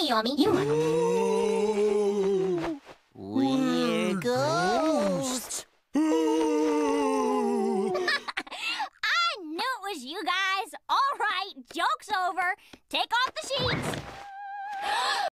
AmiYumi. We're ghosts. I knew it was you guys. All right, joke's over. Take off the sheets.